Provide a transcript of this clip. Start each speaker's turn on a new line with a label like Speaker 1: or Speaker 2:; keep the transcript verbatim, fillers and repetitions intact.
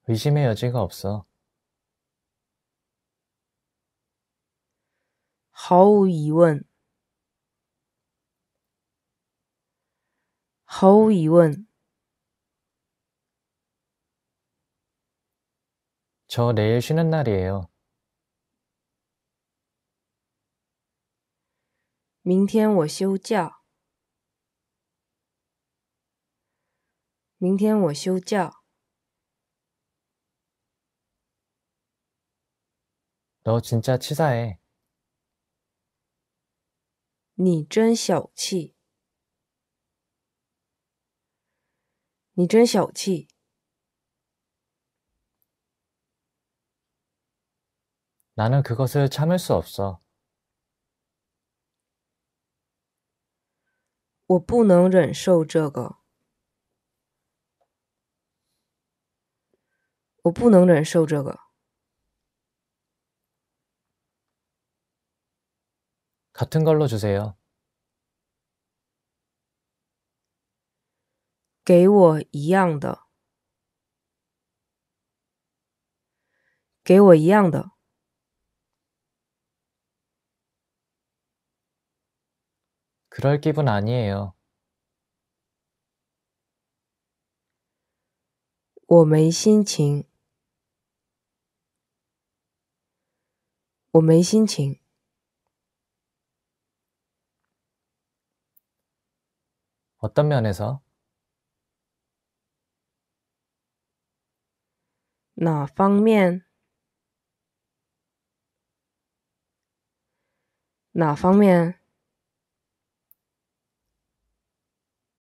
Speaker 1: 의심의 여지가 없어.
Speaker 2: 毫无疑问，毫无疑问，
Speaker 1: 저 내일 쉬는 날이에요.
Speaker 2: 明天我休假，明天我休假。
Speaker 1: 너 진짜 치사해.
Speaker 2: 你真小气，你真小气。
Speaker 1: 나는 그것을 참을 수 없어.
Speaker 2: 我不能忍受这个，我不能忍受这个。
Speaker 1: 같은 걸로 주세요.
Speaker 2: 给我一样的，给我一样的。
Speaker 1: 그럴 기분 아니에요.
Speaker 2: 我没心情，我没心情。
Speaker 1: 어떤 면에서?
Speaker 2: 哪方面？哪方面？